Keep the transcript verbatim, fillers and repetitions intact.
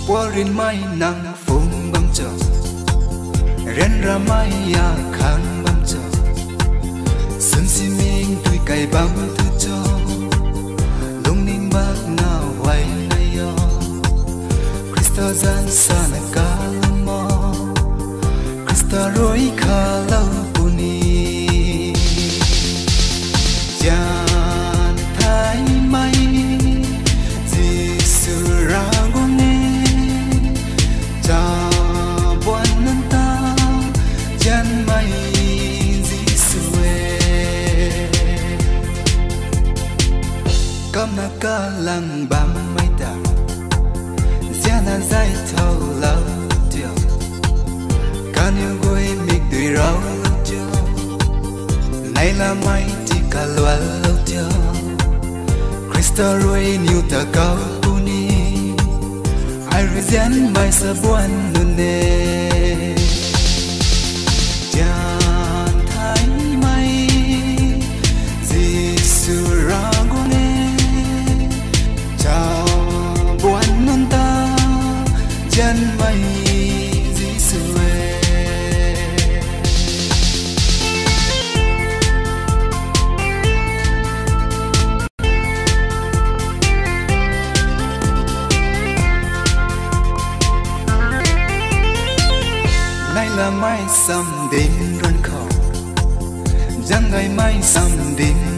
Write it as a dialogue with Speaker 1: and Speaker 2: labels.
Speaker 1: qua rin mai nang phung băm chờ ren ra mai ya khang băm chờ sân si mình tuổi cày băm thứ cho lung ninh bác nào hoài nay yo Krista gian sa na ka mo Krista roi kha lâu puni jan thái mai Giêsu ra gone cha buan nan ta jan mai Giêsu e kam na ka lang bam mai ta zia na zai thâu lâu tiêu can you go make the round tiêu này là mai chỉ cả loa lâu tiêu Krista roi new ta cao puni I resent my sabuan nune jan thái mai Giêsu ra gone chào buan nun ta jan mai Giêsu e nay là mai sam đêm run khóc, chẳng ngày mai sam đêm